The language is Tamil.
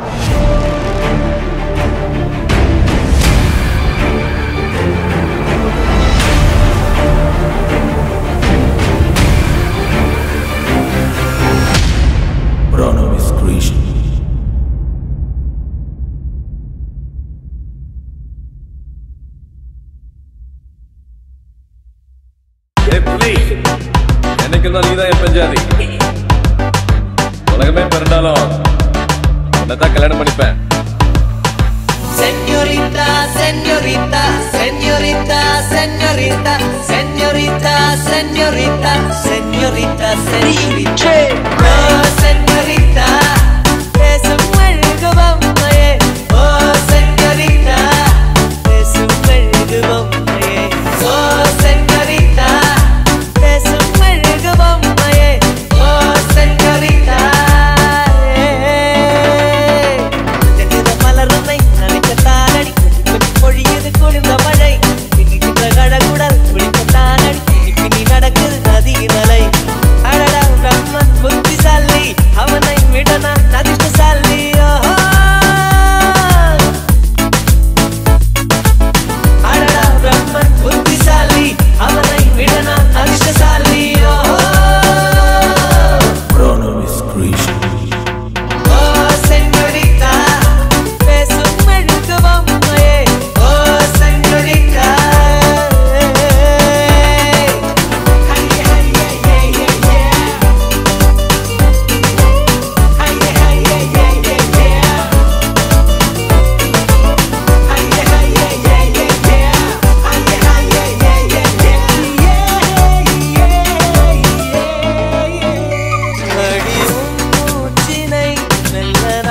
எனக்கு தான் நீதான் என் பஞ்சாதி. உலகமே பிறந்தாலும் என்னதான் கல்யாணம் பண்ணிப்பேன். Señorita, señorita, señorita, señorita, señorita, señorita, señorita, señorita. Oh, señorita, es un muerto bombaye. Oh, señorita, es un muerto bombaye. Oh, señorita, es un muerto bombaye. Oh, señorita. பொழியது குளிர்ந்த மழை கடகுடல் குளிக்கத்தான் அடி பின்னி நடக்குது நதியினலை அடடா பிரம்மன் புத்திசாலி அவனை விட நான் அதிர்ஷ்டசாலி அடடா பிரம்மன் புத்திசாலி அவனை விட நான் அதிர்ஷ்டசாலி மெல்ல